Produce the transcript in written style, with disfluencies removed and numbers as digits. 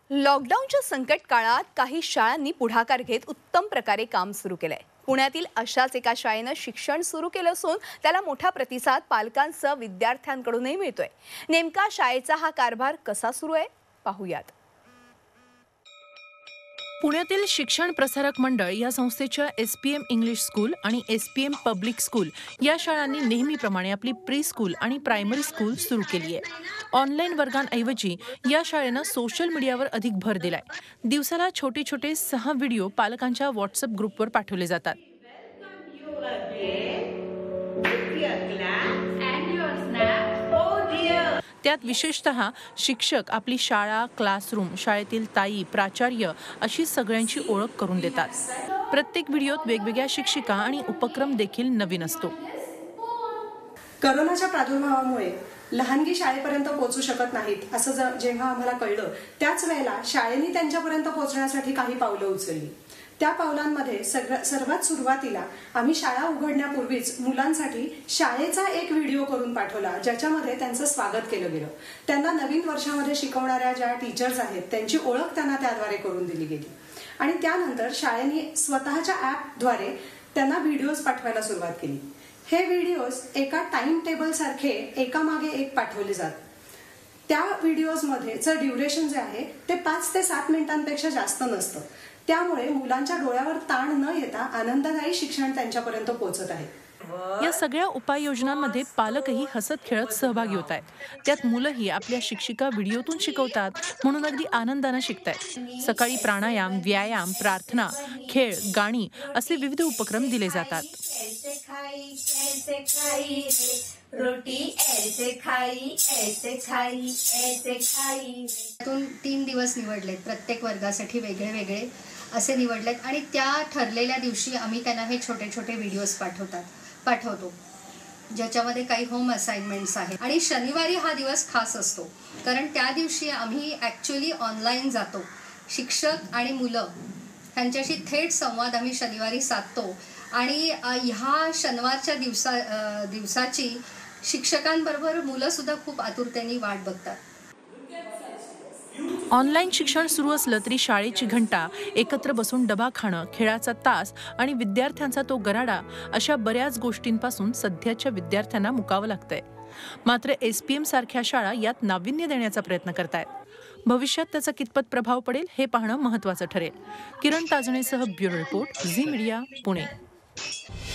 लॉकडाऊनच्या संकट काळात काही शाळांनी पुढाकार घेत उत्तम प्रकारे काम सुरू केलंय। पुण्यातील अशाच एका शाळेनं शिक्षण सुरू केलं असून त्याला मोठा प्रतिसाद पालकांसह विद्यार्थ्यांकडूनही मिळतोय। नेमका शाळेचा हा कारभार कसा सुरू आहे पाहूयात। पुण्यातील शिक्षण प्रसारक मंडळ या संस्थेच्या SPM इंग्लिश स्कूल आणि SPM पब्लिक स्कूल या शाळांनी नेहमीप्रमाणे आपली प्री स्कूल आणि प्रायमरी स्कूल सुरू केली आहे। ऑनलाईन वर्गांऐवजी या शाळेनं सोशल मीडियावर अधिक भर दिलाय। दिवसाला छोटे छोटे 6 व्हिडिओ पालकांच्या व्हॉट्सअप ग्रुपवर पाठवले जातात। त्यात विशेषतः शिक्षक आपली शाळा, क्लासरूम, शाळेतील ताई, प्राचार्य अशी सगळ्यांची ओळख करून देतात। प्रत्येक व्हिडिओत वेगवेगळ्या शिक्षिका आणि उपक्रम देखील नवीन असतो। कोरोनाच्या प्रादुर्भावामुळे लहानगी शाळेपर्यंत पोहोचू शकत नाहीत असं जेव्हा आम्हाला कळलं, त्याच वेळेला शाळेने त्यांच्यापर्यंत पोहोचण्यासाठी काही पावलं उचलली। त्या पावलांमध्ये सर्वात सुरुवातीला आम्ही शाळा उघडण्यापूर्वीच मुलांसाठी शाळेचा एक व्हिडिओ करून पाठवला, ज्याच्यामध्ये त्यांचं स्वागत केलं गेलं। त्यांना नवीन वर्षामध्ये शिकवणाऱ्या ज्या टीचर्स आहेत त्यांची ओळख त्यांना त्याद्वारे करून दिली गेली आणि त्यानंतर शाळेने स्वतःच्या ॲपद्वारे त्यांना व्हिडिओज पाठवायला सुरुवात केली। हे व्हिडिओज एका टाइम टेबल सारखे एकामागे एक पाठवले जातात। त्या व्हिडिओजमध्ये ड्युरेशन जे आहे ते 5 ते 7 मिनिटांपेक्षा जास्त नसतं। त्यामुळे मुलांच्या डोळ्यावर ताण न येता आनंददायी शिक्षण त्यांच्यापर्यंत पोहोचत आहे। या सगळ्या उपाययोजनांमध्ये पालकही हसत खेळत सहभागी होत आहेत। त्यात मुलंही आपल्या शिक्षिका व्हिडिओतून शिकवतात म्हणून अगदी आनंदाने शिकतायत। सकाळी प्राणायाम, व्यायाम, प्रार्थना, खेळ, गाणी असे विविध उपक्रम दिले जातात। रोटी ऐसे खाई ऐसे खाई ऐसे खाई। 3 दिवस निवडलेत, प्रत्येक वर्गासाठी वेगळे वेगळे असे निवडलेत आणि त्या ठरलेल्या दिवशी आम्ही त्यांना हे छोटे छोटे व्हिडिओज पाठवतो, ज्याच्यामध्ये काही होम असाइनमेंट्स आहेत। आणि शनिवारी हा दिवस खास असतो, कारण त्या दिवशी आम्ही ॲक्च्युली ऑनलाईन जातो। शिक्षक आणि मुलं ह्यांच्याशी थेट संवाद आम्ही शनिवारी साधतो आणि ह्या शनिवारच्या दिवसाची शिक्षकांबरोबर मुलं सुद्धा खूप आतुरतेने वाट बघतात। ऑनलाईन शिक्षण सुरू असलं तरी शाळेची घंटा, एकत्र बसून डबा खाणं, खेळाचा तास आणि विद्यार्थ्यांचा तो गराडा अशा बऱ्याच गोष्टींपासून सध्याच्या विद्यार्थ्यांना मुकावं लागतंय। मात्र SPM सारख्या शाळा यात नाविन्य देण्याचा प्रयत्न करतायत। भविष्यात त्याचा कितपत प्रभाव पडेल हे पाहणं महत्त्वाचं ठरेल। किरण ताजणेसह bureau report, Zee media, Pune.